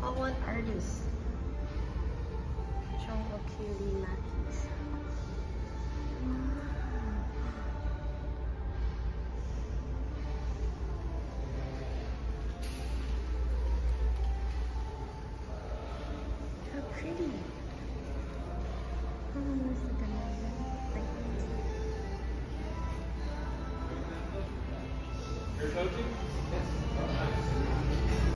Oh, what artist? Chong Okilimaki. How pretty. Oh, this is You're coaching? Yes.